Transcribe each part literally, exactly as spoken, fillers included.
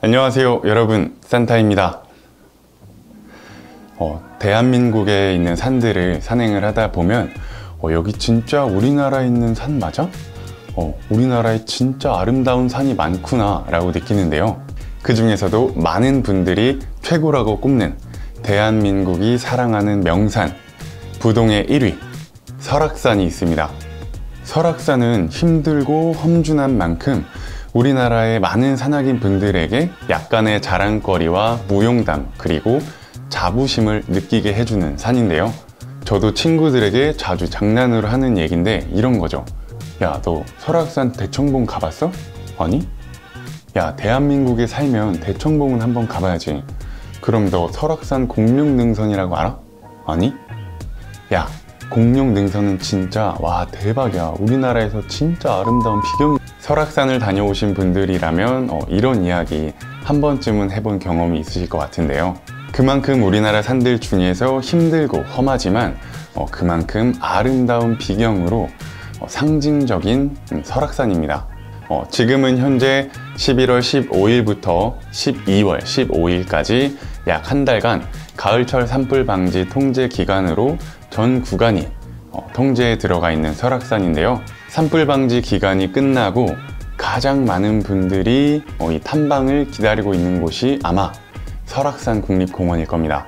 안녕하세요 여러분, 산타입니다. 어, 대한민국에 있는 산들을 산행을 하다 보면 어, 여기 진짜 우리나라에 있는 산 맞아? 어, 우리나라에 진짜 아름다운 산이 많구나 라고 느끼는데요. 그 중에서도 많은 분들이 최고라고 꼽는 대한민국이 사랑하는 명산, 부동의 일 위 설악산이 있습니다. 설악산은 힘들고 험준한 만큼 우리나라의 많은 산악인 분들에게 약간의 자랑거리와 무용담 그리고 자부심을 느끼게 해주는 산인데요. 저도 친구들에게 자주 장난으로 하는 얘기인데 이런 거죠. 야, 너 설악산 대청봉 가봤어? 아니? 야, 대한민국에 살면 대청봉은 한번 가봐야지. 그럼 너 설악산 공룡능선이라고 알아? 아니? 야, 공룡능선은 진짜 와 대박이야. 우리나라에서 진짜 아름다운 비경. 설악산을 다녀오신 분들이라면 어, 이런 이야기 한 번쯤은 해본 경험이 있으실 것 같은데요. 그만큼 우리나라 산들 중에서 힘들고 험하지만 어, 그만큼 아름다운 비경으로 어, 상징적인 음, 설악산입니다. 어, 지금은 현재 십일월 십오일부터 십이월 십오일까지 약 한 달간 가을철 산불 방지 통제 기간으로 전 구간이 어, 통제에 들어가 있는 설악산인데요. 산불 방지 기간이 끝나고 가장 많은 분들이 어, 이 탐방을 기다리고 있는 곳이 아마 설악산 국립공원일 겁니다.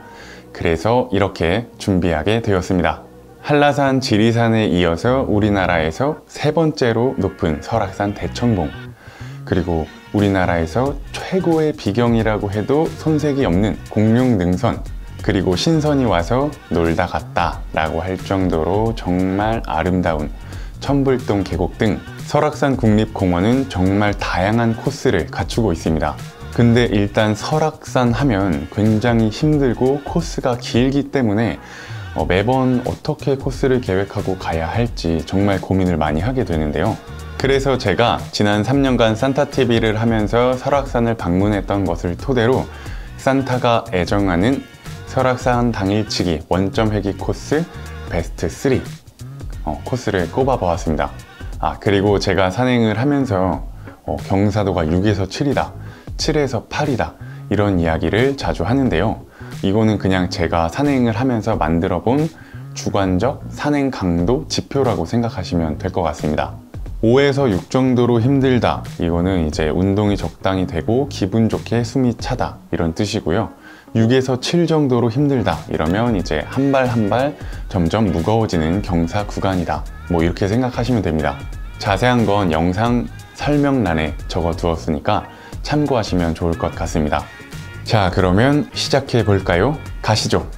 그래서 이렇게 준비하게 되었습니다. 한라산, 지리산에 이어서 우리나라에서 세 번째로 높은 설악산 대청봉, 그리고 우리나라에서 최고의 비경이라고 해도 손색이 없는 공룡능선, 그리고 신선이 와서 놀다 갔다 라고 할 정도로 정말 아름다운 천불동 계곡 등 설악산 국립공원은 정말 다양한 코스를 갖추고 있습니다. 근데 일단 설악산 하면 굉장히 힘들고 코스가 길기 때문에 어, 매번 어떻게 코스를 계획하고 가야 할지 정말 고민을 많이 하게 되는데요. 그래서 제가 지난 삼 년간 산타티비를 하면서 설악산을 방문했던 것을 토대로 산타가 애정하는 설악산 당일치기 원점 회기 코스 베스트 쓰리 어, 코스를 꼽아 보았습니다. 아, 그리고 제가 산행을 하면서 어, 경사도가 육에서 칠이다, 칠에서 팔이다 이런 이야기를 자주 하는데요. 이거는 그냥 제가 산행을 하면서 만들어 본 주관적 산행 강도 지표라고 생각하시면 될 것 같습니다. 오에서 육 정도로 힘들다, 이거는 이제 운동이 적당히 되고 기분 좋게 숨이 차다 이런 뜻이고요. 육에서 칠 정도로 힘들다 이러면 이제 한 발 한 발 점점 무거워지는 경사 구간이다, 뭐 이렇게 생각하시면 됩니다. 자세한 건 영상 설명란에 적어 두었으니까 참고하시면 좋을 것 같습니다. 자, 그러면 시작해 볼까요? 가시죠.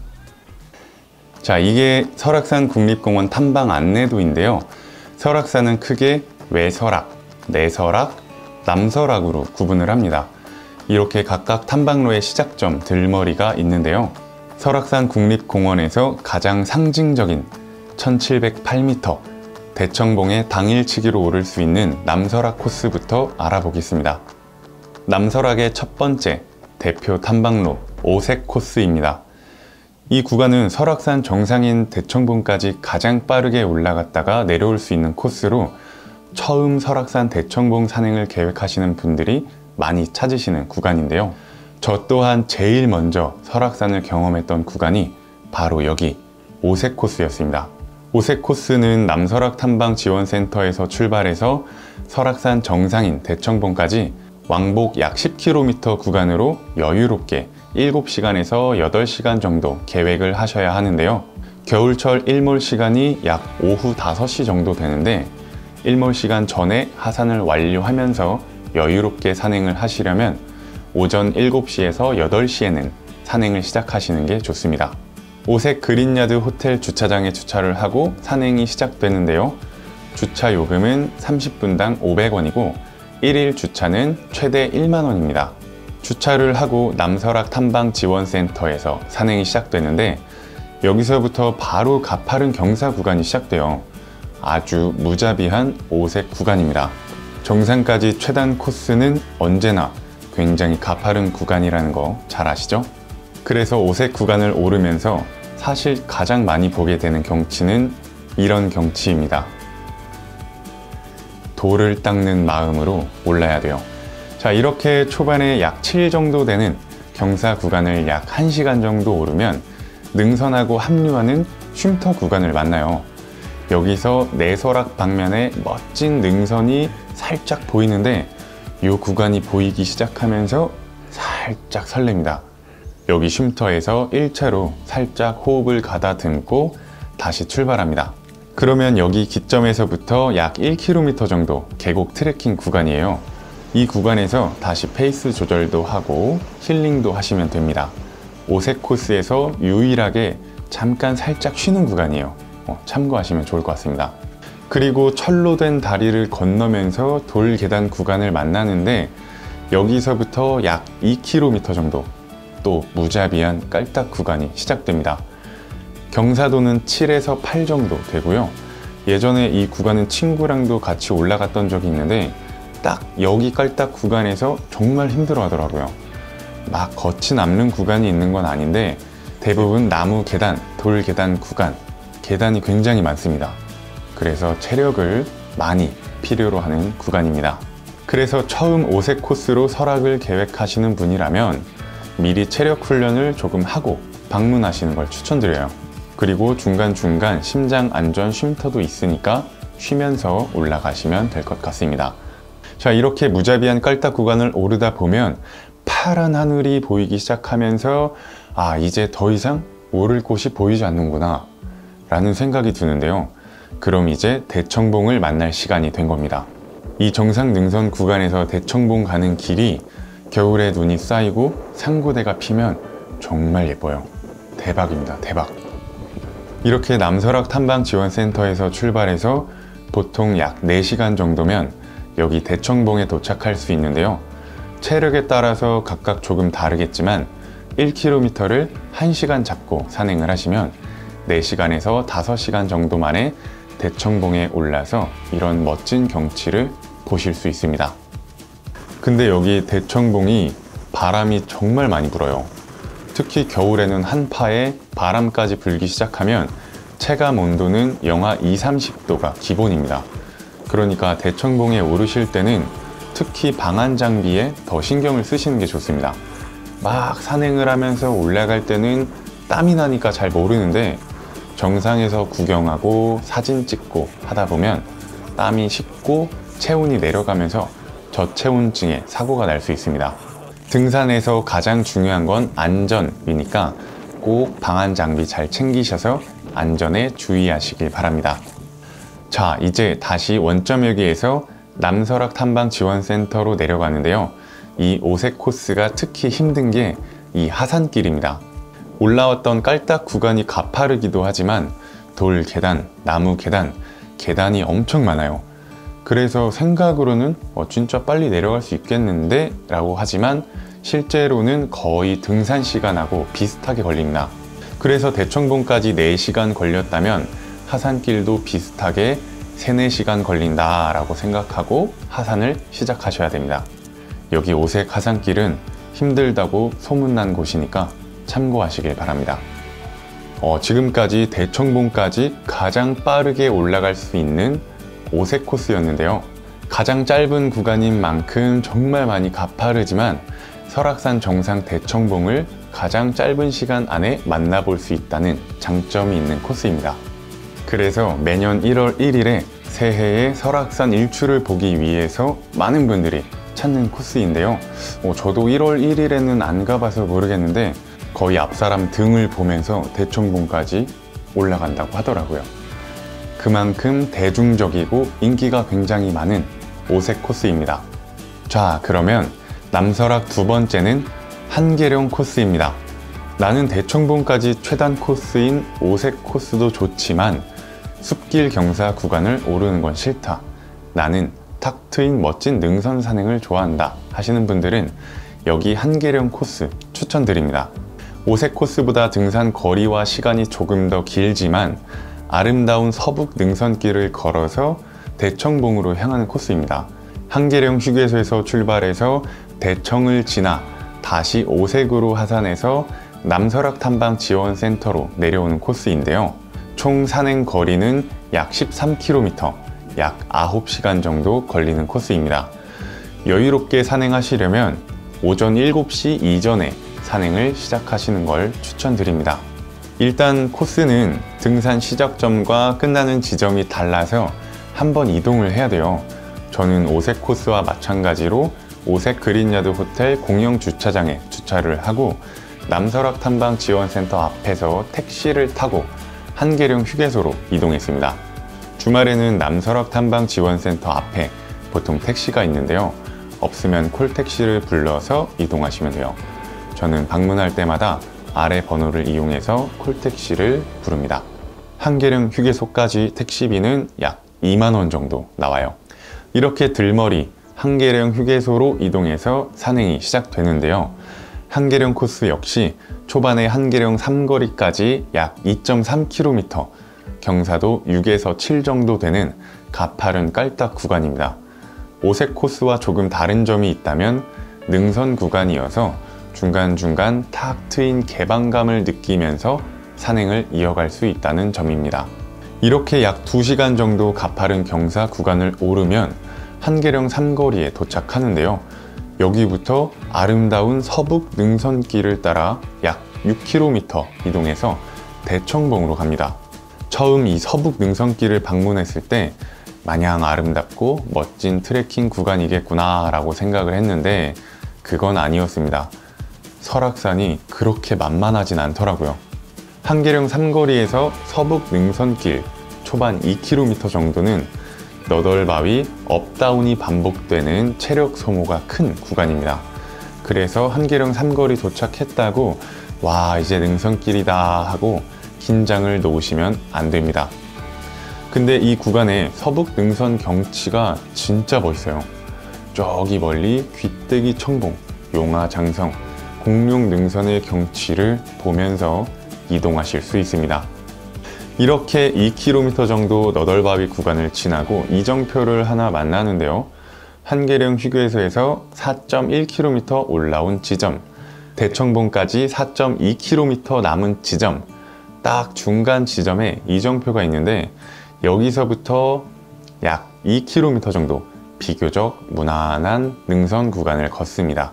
자, 이게 설악산 국립공원 탐방 안내도인데요. 설악산은 크게 외설악, 내설악, 남설악으로 구분을 합니다. 이렇게 각각 탐방로의 시작점, 들머리가 있는데요. 설악산 국립공원에서 가장 상징적인 천칠백팔 미터 대청봉의 당일치기로 오를 수 있는 남설악 코스부터 알아보겠습니다. 남설악의 첫 번째 대표 탐방로 오색 코스입니다. 이 구간은 설악산 정상인 대청봉까지 가장 빠르게 올라갔다가 내려올 수 있는 코스로 처음 설악산 대청봉 산행을 계획하시는 분들이 많이 찾으시는 구간인데요. 저 또한 제일 먼저 설악산을 경험했던 구간이 바로 여기 오색 코스였습니다. 오색 코스는 남설악 탐방 지원센터에서 출발해서 설악산 정상인 대청봉까지 왕복 약 십 킬로미터 구간으로 여유롭게 일곱 시간에서 여덟 시간 정도 계획을 하셔야 하는데요. 겨울철 일몰 시간이 약 오후 다섯 시 정도 되는데 일몰 시간 전에 하산을 완료하면서 여유롭게 산행을 하시려면 오전 일곱 시에서 여덟 시에는 산행을 시작하시는 게 좋습니다. 오색 그린야드 호텔 주차장에 주차를 하고 산행이 시작되는데요. 주차 요금은 삼십 분당 오백 원이고 일 일 주차는 최대 일만 원입니다. 주차를 하고 남설악 탐방지원센터에서 산행이 시작되는데 여기서부터 바로 가파른 경사 구간이 시작돼요. 아주 무자비한 오색 구간입니다. 정상까지 최단 코스는 언제나 굉장히 가파른 구간이라는 거 잘 아시죠? 그래서 오색 구간을 오르면서 사실 가장 많이 보게 되는 경치는 이런 경치입니다. 돌을 닦는 마음으로 올라야 돼요. 자, 이렇게 초반에 약 칠 정도 되는 경사 구간을 약 한 시간 정도 오르면 능선하고 합류하는 쉼터 구간을 만나요. 여기서 내설악 방면에 멋진 능선이 살짝 보이는데 이 구간이 보이기 시작하면서 살짝 설렙니다. 여기 쉼터에서 일 차로 살짝 호흡을 가다듬고 다시 출발합니다. 그러면 여기 기점에서부터 약 일 킬로미터 정도 계곡 트레킹 구간이에요. 이 구간에서 다시 페이스 조절도 하고 힐링도 하시면 됩니다. 오색 코스에서 유일하게 잠깐 살짝 쉬는 구간이에요. 어, 참고하시면 좋을 것 같습니다. 그리고 철로 된 다리를 건너면서 돌 계단 구간을 만나는데 여기서부터 약 이 킬로미터 정도 또 무자비한 깔딱 구간이 시작됩니다. 경사도는 칠에서 팔 정도 되고요. 예전에 이 구간은 친구랑도 같이 올라갔던 적이 있는데 딱 여기 깔딱 구간에서 정말 힘들어 하더라고요. 막 거친 남는 구간이 있는 건 아닌데 대부분 나무 계단, 돌 계단 구간, 계단이 굉장히 많습니다. 그래서 체력을 많이 필요로 하는 구간입니다. 그래서 처음 오색 코스로 설악을 계획하시는 분이라면 미리 체력 훈련을 조금 하고 방문하시는 걸 추천드려요. 그리고 중간중간 심장 안전 쉼터도 있으니까 쉬면서 올라가시면 될 것 같습니다. 자, 이렇게 무자비한 깔딱 구간을 오르다 보면 파란 하늘이 보이기 시작하면서 아, 이제 더 이상 오를 곳이 보이지 않는구나 라는 생각이 드는데요. 그럼 이제 대청봉을 만날 시간이 된 겁니다. 이 정상 능선 구간에서 대청봉 가는 길이 겨울에 눈이 쌓이고 상고대가 피면 정말 예뻐요. 대박입니다. 대박. 이렇게 남설악 탐방지원센터에서 출발해서 보통 약 네 시간 정도면 여기 대청봉에 도착할 수 있는데요. 체력에 따라서 각각 조금 다르겠지만 일 킬로미터를 한 시간 잡고 산행을 하시면 네 시간에서 다섯 시간 정도 만에 대청봉에 올라서 이런 멋진 경치를 보실 수 있습니다. 근데 여기 대청봉이 바람이 정말 많이 불어요. 특히 겨울에는 한파에 바람까지 불기 시작하면 체감 온도는 영하 이십, 삼십 도가 기본입니다. 그러니까 대청봉에 오르실 때는 특히 방한 장비에 더 신경을 쓰시는 게 좋습니다. 막 산행을 하면서 올라갈 때는 땀이 나니까 잘 모르는데 정상에서 구경하고 사진 찍고 하다 보면 땀이 식고 체온이 내려가면서 저체온증에 사고가 날 수 있습니다. 등산에서 가장 중요한 건 안전이니까 꼭 방한 장비 잘 챙기셔서 안전에 주의하시길 바랍니다. 자, 이제 다시 원점여기에서 남설악 탐방지원센터로 내려가는데요. 이 오색 코스가 특히 힘든 게 이 하산길입니다. 올라왔던 깔딱 구간이 가파르기도 하지만 돌 계단, 나무 계단, 계단이 엄청 많아요. 그래서 생각으로는 어, 진짜 빨리 내려갈 수 있겠는데 라고 하지만 실제로는 거의 등산 시간하고 비슷하게 걸립니다. 그래서 대청봉까지 네 시간 걸렸다면 하산길도 비슷하게 삼, 네 시간 걸린다 라고 생각하고 하산을 시작하셔야 됩니다. 여기 오색 하산길은 힘들다고 소문난 곳이니까 참고하시길 바랍니다. 어, 지금까지 대청봉까지 가장 빠르게 올라갈 수 있는 오색 코스였는데요. 가장 짧은 구간인 만큼 정말 많이 가파르지만 설악산 정상 대청봉을 가장 짧은 시간 안에 만나볼 수 있다는 장점이 있는 코스입니다. 그래서 매년 일월 일일에 새해의 설악산 일출을 보기 위해서 많은 분들이 찾는 코스인데요. 어, 저도 일월 일일에는 안 가봐서 모르겠는데 거의 앞사람 등을 보면서 대청봉까지 올라간다고 하더라고요. 그만큼 대중적이고 인기가 굉장히 많은 오색 코스입니다. 자, 그러면 남설악 두 번째는 한계령 코스입니다. 나는 대청봉까지 최단 코스인 오색 코스도 좋지만 숲길 경사 구간을 오르는 건 싫다. 나는 탁 트인 멋진 능선 산행을 좋아한다 하시는 분들은 여기 한계령 코스 추천드립니다. 오색 코스보다 등산 거리와 시간이 조금 더 길지만 아름다운 서북 능선길을 걸어서 대청봉으로 향하는 코스입니다. 한계령 휴게소에서 출발해서 대청을 지나 다시 오색으로 하산해서 남설악 탐방 지원센터로 내려오는 코스인데요. 총 산행 거리는 약 십삼 킬로미터, 약 아홉 시간 정도 걸리는 코스입니다. 여유롭게 산행하시려면 오전 일곱 시 이전에 산행을 시작하시는 걸 추천드립니다. 일단 코스는 등산 시작점과 끝나는 지점이 달라서 한번 이동을 해야 돼요. 저는 오색 코스와 마찬가지로 오색 그린야드 호텔 공영 주차장에 주차를 하고 남설악 탐방 지원센터 앞에서 택시를 타고 한계령 휴게소로 이동했습니다. 주말에는 남설악 탐방 지원센터 앞에 보통 택시가 있는데요. 없으면 콜택시를 불러서 이동하시면 돼요. 저는 방문할 때마다 아래 번호를 이용해서 콜택시를 부릅니다. 한계령 휴게소까지 택시비는 약 이만 원 정도 나와요. 이렇게 들머리 한계령 휴게소로 이동해서 산행이 시작되는데요. 한계령 코스 역시 초반에 한계령 삼거리까지 약 이 점 삼 킬로미터, 경사도 육에서 칠 정도 되는 가파른 깔딱 구간입니다. 오색 코스와 조금 다른 점이 있다면 능선 구간이어서 중간중간 탁 트인 개방감을 느끼면서 산행을 이어갈 수 있다는 점입니다. 이렇게 약 두 시간 정도 가파른 경사 구간을 오르면 한계령 삼거리에 도착하는데요. 여기부터 아름다운 서북 능선길을 따라 약 육 킬로미터 이동해서 대청봉으로 갑니다. 처음 이 서북 능선길을 방문했을 때 마냥 아름답고 멋진 트레킹 구간이겠구나 라고 생각을 했는데 그건 아니었습니다. 설악산이 그렇게 만만하진 않더라고요. 한계령 삼거리에서 서북 능선길 초반 이 킬로미터 정도는 너덜바위, 업다운이 반복되는 체력 소모가 큰 구간입니다. 그래서 한계령 삼거리 도착했다고 와 이제 능선길이다 하고 긴장을 놓으시면 안 됩니다. 근데 이 구간의 서북 능선 경치가 진짜 멋있어요. 저기 멀리 귀때기 청봉, 용화 장성, 공룡 능선의 경치를 보면서 이동하실 수 있습니다. 이렇게 이 킬로미터 정도 너덜바위 구간을 지나고 이정표를 하나 만나는데요. 한계령 휴게소에서 사 점 일 킬로미터 올라온 지점, 대청봉까지 사 점 이 킬로미터 남은 지점, 딱 중간 지점에 이정표가 있는데 여기서부터 약 이 킬로미터 정도 비교적 무난한 능선 구간을 걷습니다.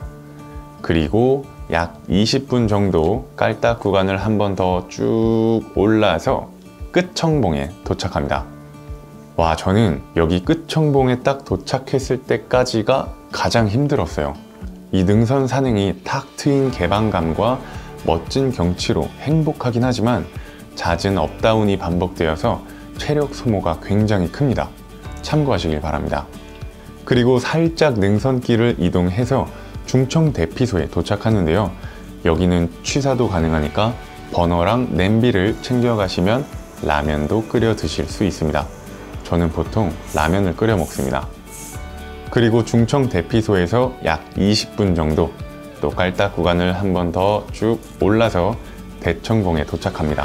그리고 약 이십 분 정도 깔딱 구간을 한 번 더 쭉 올라서 끝청봉에 도착합니다. 와, 저는 여기 끝청봉에 딱 도착했을 때까지가 가장 힘들었어요. 이 능선 산행이 탁 트인 개방감과 멋진 경치로 행복하긴 하지만 잦은 업다운이 반복되어서 체력 소모가 굉장히 큽니다. 참고하시길 바랍니다. 그리고 살짝 능선길을 이동해서 중청 대피소에 도착하는데요. 여기는 취사도 가능하니까 버너랑 냄비를 챙겨가시면 라면도 끓여 드실 수 있습니다. 저는 보통 라면을 끓여 먹습니다. 그리고 중청 대피소에서 약 이십 분 정도 또 깔딱 구간을 한 번 더 쭉 올라서 대청봉에 도착합니다.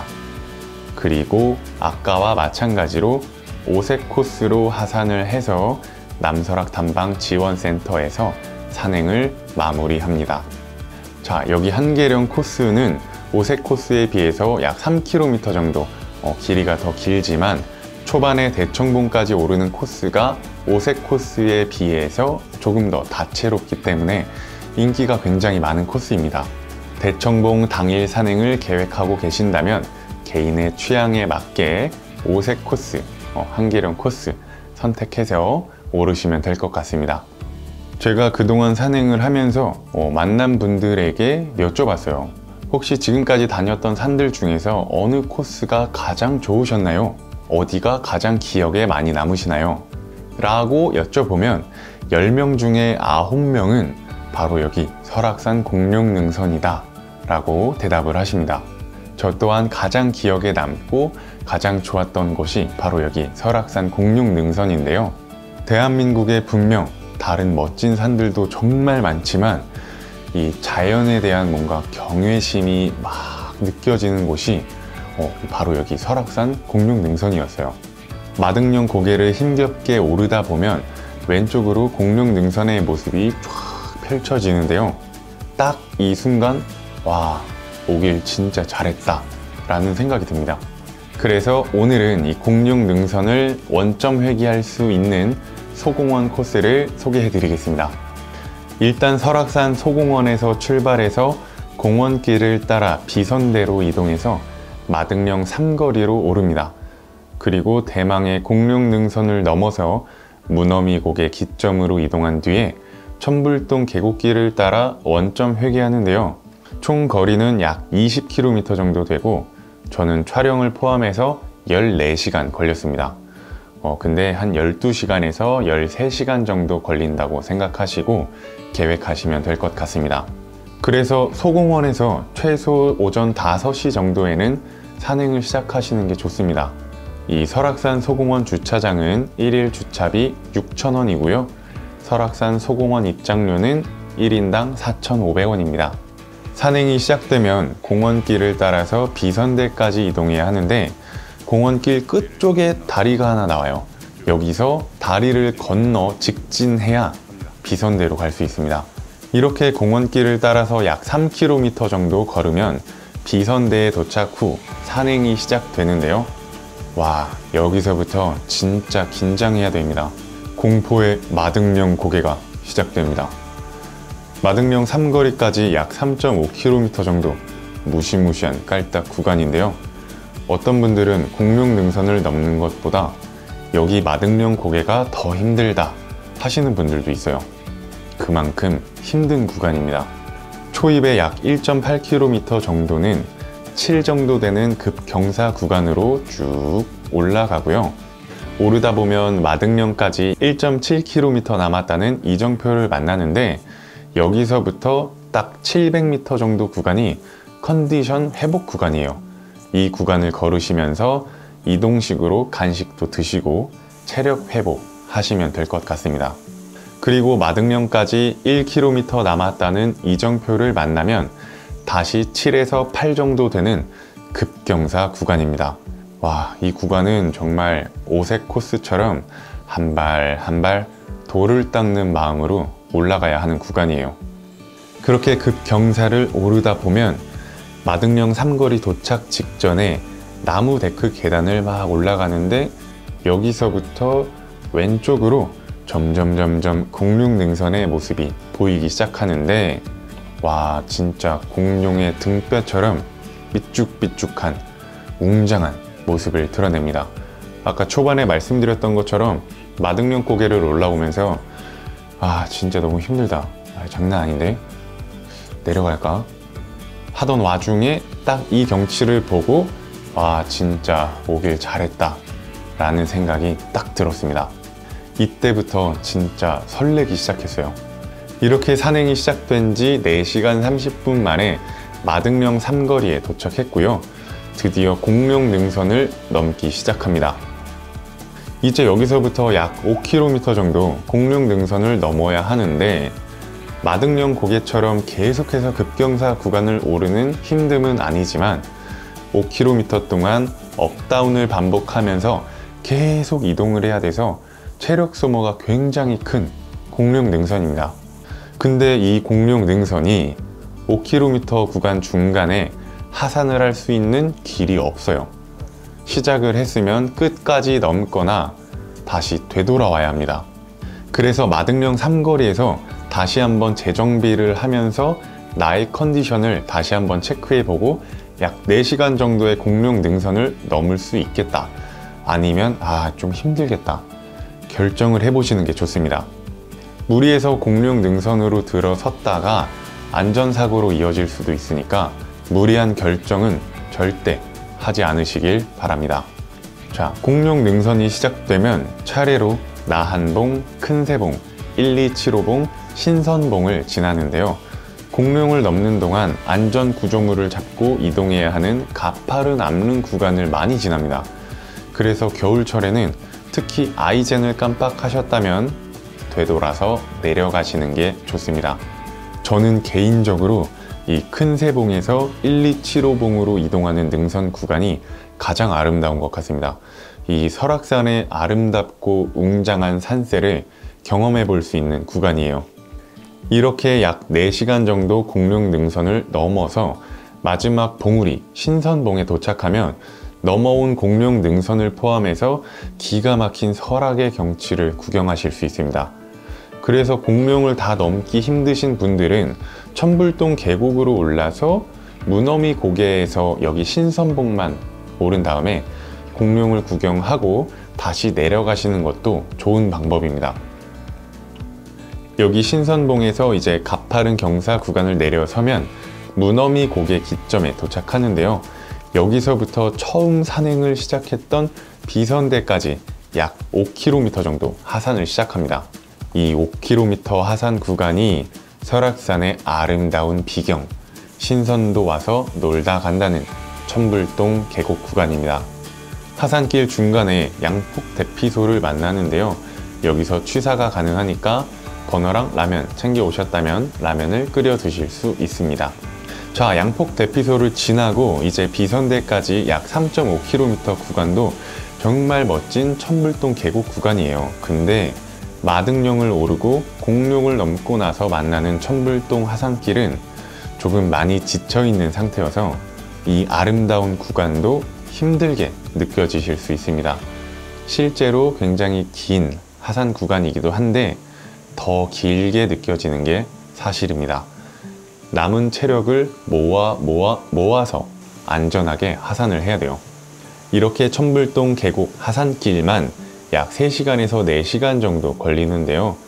그리고 아까와 마찬가지로 오색 코스로 하산을 해서 남설악 탐방 지원센터에서 산행을 마무리합니다. 자, 여기 한계령 코스는 오색 코스에 비해서 약 삼 킬로미터 정도 어, 길이가 더 길지만 초반에 대청봉까지 오르는 코스가 오색 코스에 비해서 조금 더 다채롭기 때문에 인기가 굉장히 많은 코스입니다. 대청봉 당일 산행을 계획하고 계신다면 개인의 취향에 맞게 오색 코스, 어, 한계령 코스 선택해서 오르시면 될 것 같습니다. 제가 그동안 산행을 하면서 어, 만난 분들에게 여쭤봤어요. 혹시 지금까지 다녔던 산들 중에서 어느 코스가 가장 좋으셨나요? 어디가 가장 기억에 많이 남으시나요? 라고 여쭤보면 열 명 중에 아홉 명은 바로 여기 설악산 공룡능선이다 라고 대답을 하십니다. 저 또한 가장 기억에 남고 가장 좋았던 곳이 바로 여기 설악산 공룡능선인데요. 대한민국에 분명 다른 멋진 산들도 정말 많지만 이 자연에 대한 뭔가 경외심이 막 느껴지는 곳이 어, 바로 여기 설악산 공룡능선이었어요. 마등령 고개를 힘겹게 오르다 보면 왼쪽으로 공룡능선의 모습이 쫙 펼쳐지는데요. 딱 이 순간 와, 오길 진짜 잘했다 라는 생각이 듭니다. 그래서 오늘은 이 공룡능선을 원점 회귀할 수 있는 소공원 코스를 소개해 드리겠습니다. 일단 설악산 소공원에서 출발해서 공원길을 따라 비선대로 이동해서 마등령 삼거리로 오릅니다. 그리고 대망의 공룡능선을 넘어서 무너미 고개 기점으로 이동한 뒤에 천불동 계곡길을 따라 원점 회귀하는데요. 총 거리는 약 이십 킬로미터 정도 되고 저는 촬영을 포함해서 열네 시간 걸렸습니다. 어, 근데 한 열두 시간에서 열세 시간 정도 걸린다고 생각하시고 계획하시면 될 것 같습니다. 그래서 소공원에서 최소 오전 다섯 시 정도에는 산행을 시작하시는 게 좋습니다. 이 설악산 소공원 주차장은 일일 주차비 육천 원이고요. 설악산 소공원 입장료는 일 인당 사천오백 원입니다. 산행이 시작되면 공원길을 따라서 비선대까지 이동해야 하는데 공원길 끝쪽에 다리가 하나 나와요. 여기서 다리를 건너 직진해야 비선대로 갈 수 있습니다. 이렇게 공원길을 따라서 약 삼 킬로미터 정도 걸으면 비선대에 도착 후 산행이 시작되는데요. 와, 여기서부터 진짜 긴장해야 됩니다. 공포의 마등령 고개가 시작됩니다. 마등령 삼거리까지 약 삼 점 오 킬로미터 정도 무시무시한 깔딱 구간인데요. 어떤 분들은 공룡능선을 넘는 것보다 여기 마등령 고개가 더 힘들다 하시는 분들도 있어요. 그만큼 힘든 구간입니다. 초입의 약 일 점 팔 킬로미터 정도는 칠 정도 되는 급경사 구간으로 쭉 올라가고요. 오르다 보면 마등령까지 일 점 칠 킬로미터 남았다는 이정표를 만나는데 여기서부터 딱 칠백 미터 정도 구간이 컨디션 회복 구간이에요. 이 구간을 걸으시면서 이동식으로 간식도 드시고 체력 회복 하시면 될 것 같습니다. 그리고 마등령까지 일 킬로미터 남았다는 이정표를 만나면 다시 칠에서 팔 정도 되는 급경사 구간입니다. 와, 이 구간은 정말 오색 코스처럼 한 발 한 발 돌을 닦는 마음으로 올라가야 하는 구간이에요. 그렇게 급경사를 오르다 보면 마등령 삼거리 도착 직전에 나무 데크 계단을 막 올라가는데 여기서부터 왼쪽으로 점점 점점 공룡능선의 모습이 보이기 시작하는데 와, 진짜 공룡의 등뼈처럼 삐쭉삐쭉한 웅장한 모습을 드러냅니다. 아까 초반에 말씀드렸던 것처럼 마등령 고개를 올라오면서 아, 진짜 너무 힘들다, 아, 장난 아닌데 내려갈까 하던 와중에 딱 이 경치를 보고 와, 진짜 오길 잘했다 라는 생각이 딱 들었습니다. 이때부터 진짜 설레기 시작했어요. 이렇게 산행이 시작된 지 네 시간 삼십 분 만에 마등령 삼거리에 도착했고요. 드디어 공룡능선을 넘기 시작합니다. 이제 여기서부터 약 오 킬로미터 정도 공룡능선을 넘어야 하는데 마등령 고개처럼 계속해서 급경사 구간을 오르는 힘듦은 아니지만 오 킬로미터 동안 업다운을 반복하면서 계속 이동을 해야 돼서 체력 소모가 굉장히 큰 공룡능선입니다. 근데 이 공룡능선이 오 킬로미터 구간 중간에 하산을 할 수 있는 길이 없어요. 시작을 했으면 끝까지 넘거나 다시 되돌아와야 합니다. 그래서 마등령 삼거리에서 다시 한번 재정비를 하면서 나의 컨디션을 다시 한번 체크해보고 약 네 시간 정도의 공룡능선을 넘을 수 있겠다, 아니면 아, 좀 힘들겠다 결정을 해보시는 게 좋습니다. 무리해서 공룡능선으로 들어섰다가 안전사고로 이어질 수도 있으니까 무리한 결정은 절대 하지 않으시길 바랍니다. 자, 공룡능선이 시작되면 차례로 나한봉, 큰세봉, 일이칠오봉, 신선봉을 지나는데요. 공룡을 넘는 동안 안전 구조물을 잡고 이동해야 하는 가파른 암릉 구간을 많이 지납니다. 그래서 겨울철에는 특히 아이젠을 깜빡하셨다면 되돌아서 내려가시는 게 좋습니다. 저는 개인적으로 이 큰세봉에서 일이칠오봉으로 이동하는 능선 구간이 가장 아름다운 것 같습니다. 이 설악산의 아름답고 웅장한 산세를 경험해 볼 수 있는 구간이에요. 이렇게 약 네 시간 정도 공룡능선을 넘어서 마지막 봉우리 신선봉에 도착하면 넘어온 공룡능선을 포함해서 기가 막힌 설악의 경치를 구경하실 수 있습니다. 그래서 공룡을 다 넘기 힘드신 분들은 천불동 계곡으로 올라서 무너미 고개에서 여기 신선봉만 오른 다음에 공룡을 구경하고 다시 내려가시는 것도 좋은 방법입니다. 여기 신선봉에서 이제 가파른 경사 구간을 내려서면 무너미 고개 기점에 도착하는데요. 여기서부터 처음 산행을 시작했던 비선대까지 약 오 킬로미터 정도 하산을 시작합니다. 이 오 킬로미터 하산 구간이 설악산의 아름다운 비경, 신선도 와서 놀다 간다는 천불동 계곡 구간입니다. 하산길 중간에 양폭 대피소를 만나는데요. 여기서 취사가 가능하니까 버너랑 라면 챙겨 오셨다면 라면을 끓여 드실 수 있습니다. 자, 양폭 대피소를 지나고 이제 비선대까지 약 삼 점 오 킬로미터 구간도 정말 멋진 천불동 계곡 구간이에요. 근데 마등령을 오르고 공룡을 넘고 나서 만나는 천불동 하산길은 조금 많이 지쳐있는 상태여서 이 아름다운 구간도 힘들게 느껴지실 수 있습니다. 실제로 굉장히 긴 하산 구간이기도 한데 더 길게 느껴지는 게 사실입니다. 남은 체력을 모아 모아 모아서 안전하게 하산을 해야 돼요. 이렇게 천불동 계곡 하산길만 약 세 시간에서 네 시간 정도 걸리는데요.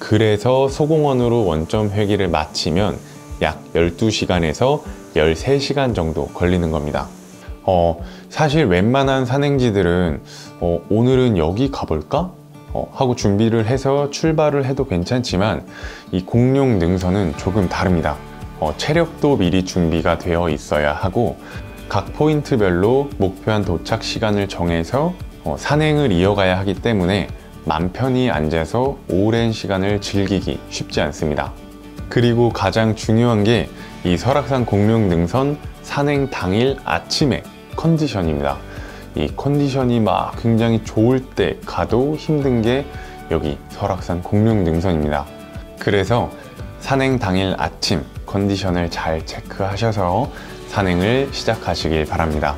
그래서 소공원으로 원점 회기를 마치면 약 열두 시간에서 열세 시간 정도 걸리는 겁니다. 어, 사실 웬만한 산행지들은 어, 오늘은 여기 가볼까? 어, 하고 준비를 해서 출발을 해도 괜찮지만 이 공룡 능선은 조금 다릅니다. 어, 체력도 미리 준비가 되어 있어야 하고 각 포인트별로 목표한 도착 시간을 정해서 어, 산행을 이어가야 하기 때문에 맘 편히 앉아서 오랜 시간을 즐기기 쉽지 않습니다. 그리고 가장 중요한 게 이 설악산 공룡 능선 산행 당일 아침의 컨디션입니다. 이 컨디션이 막 굉장히 좋을 때 가도 힘든 게 여기 설악산 공룡 능선입니다. 그래서 산행 당일 아침 컨디션을 잘 체크하셔서 산행을 시작하시길 바랍니다.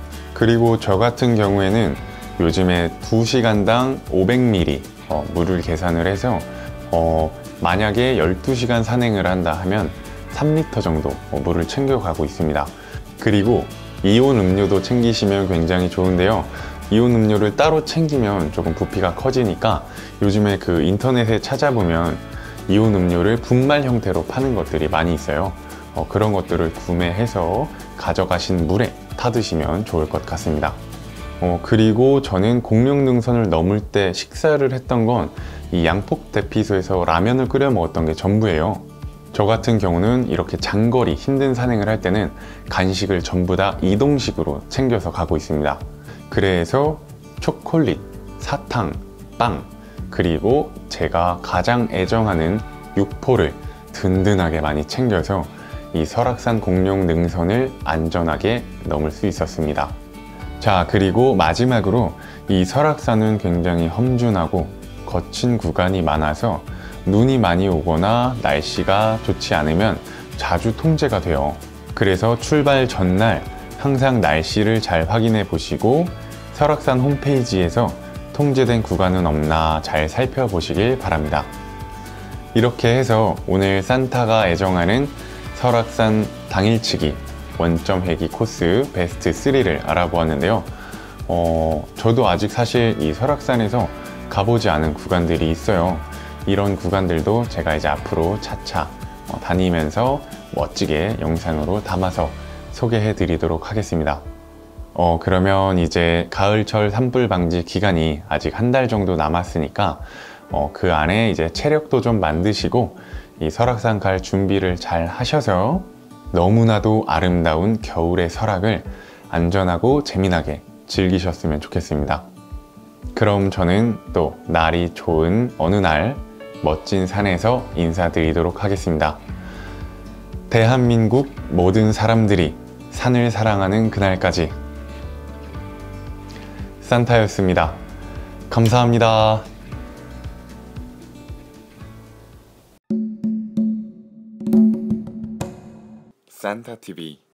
그리고 저 같은 경우에는 요즘에 두 시간당 오백 밀리리터 어, 물을 계산을 해서 어, 만약에 열두 시간 산행을 한다 하면 삼 리터 정도 어, 물을 챙겨가고 있습니다. 그리고 이온 음료도 챙기시면 굉장히 좋은데요. 이온 음료를 따로 챙기면 조금 부피가 커지니까 요즘에 그 인터넷에 찾아보면 이온 음료를 분말 형태로 파는 것들이 많이 있어요. 어, 그런 것들을 구매해서 가져가신 물에 타드시면 좋을 것 같습니다. 어, 그리고 저는 공룡 능선을 넘을 때 식사를 했던 건 이 양폭 대피소에서 라면을 끓여 먹었던 게 전부예요. 저 같은 경우는 이렇게 장거리 힘든 산행을 할 때는 간식을 전부 다 이동식으로 챙겨서 가고 있습니다. 그래서 초콜릿, 사탕, 빵, 그리고 제가 가장 애정하는 육포를 든든하게 많이 챙겨서 이 설악산 공룡 능선을 안전하게 넘을 수 있었습니다. 자, 그리고 마지막으로 이 설악산은 굉장히 험준하고 거친 구간이 많아서 눈이 많이 오거나 날씨가 좋지 않으면 자주 통제가 돼요. 그래서 출발 전날 항상 날씨를 잘 확인해 보시고 설악산 홈페이지에서 통제된 구간은 없나 잘 살펴보시길 바랍니다. 이렇게 해서 오늘 산타가 애정하는 설악산 당일치기 원점 회기 코스 베스트 쓰리를 알아보았는데요. 어, 저도 아직 사실 이 설악산에서 가보지 않은 구간들이 있어요. 이런 구간들도 제가 이제 앞으로 차차 어, 다니면서 멋지게 영상으로 담아서 소개해 드리도록 하겠습니다. 어, 그러면 이제 가을철 산불 방지 기간이 아직 한 달 정도 남았으니까 어, 그 안에 이제 체력도 좀 만드시고 이 설악산 갈 준비를 잘 하셔서 너무나도 아름다운 겨울의 설악을 안전하고 재미나게 즐기셨으면 좋겠습니다. 그럼 저는 또 날이 좋은 어느 날 멋진 산에서 인사드리도록 하겠습니다. 대한민국 모든 사람들이 산을 사랑하는 그날까지 산타였습니다. 감사합니다. 산타티비